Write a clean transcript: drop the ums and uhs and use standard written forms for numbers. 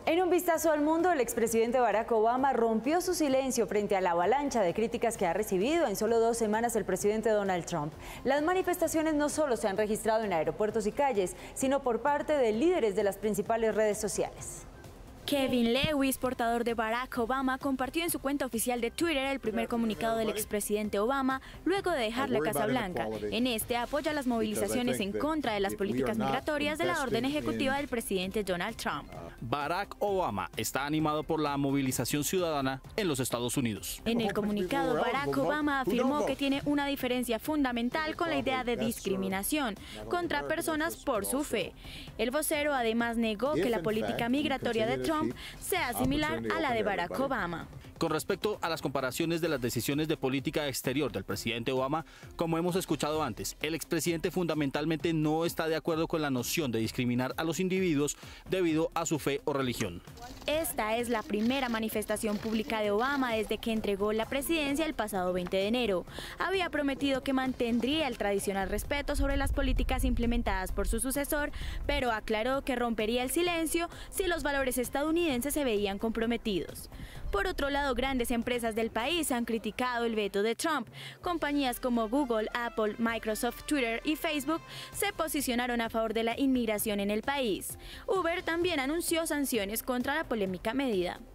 En un vistazo al mundo, el expresidente Barack Obama rompió su silencio frente a la avalancha de críticas que ha recibido en solo 2 semanas el presidente Donald Trump. Las manifestaciones no solo se han registrado en aeropuertos y calles, sino por parte de líderes de las principales redes sociales. Kevin Lewis, portador de Barack Obama, compartió en su cuenta oficial de Twitter el primer comunicado del expresidente Obama luego de dejar la Casa Blanca. En este apoya las movilizaciones en contra de las políticas migratorias de la orden ejecutiva del presidente Donald Trump. Barack Obama está animado por la movilización ciudadana en los Estados Unidos. En el comunicado, Barack Obama afirmó que tiene una diferencia fundamental con la idea de discriminación contra personas por su fe. El vocero además negó que la política migratoria de Trump sea similar a la de Barack Obama. Con respecto a las comparaciones de las decisiones de política exterior del presidente Obama, como hemos escuchado antes, el expresidente fundamentalmente no está de acuerdo con la noción de discriminar a los individuos debido a su fe o religión. Esta es la primera manifestación pública de Obama desde que entregó la presidencia el pasado 20 de enero. Había prometido que mantendría el tradicional respeto sobre las políticas implementadas por su sucesor, pero aclaró que rompería el silencio si los valores estadounidenses se veían comprometidos. Por otro lado, grandes empresas del país han criticado el veto de Trump. Compañías como Google, Apple, Microsoft, Twitter y Facebook se posicionaron a favor de la inmigración en el país. Uber también anunció sanciones contra la polémica medida.